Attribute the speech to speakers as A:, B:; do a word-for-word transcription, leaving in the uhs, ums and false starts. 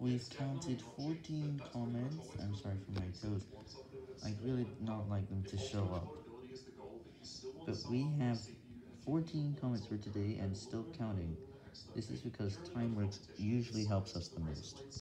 A: We've counted fourteen comments. I'm sorry for my toes. I'd really not like them to show up. But we have fourteen comments for today and still counting. This is because Timeworks usually helps us the most.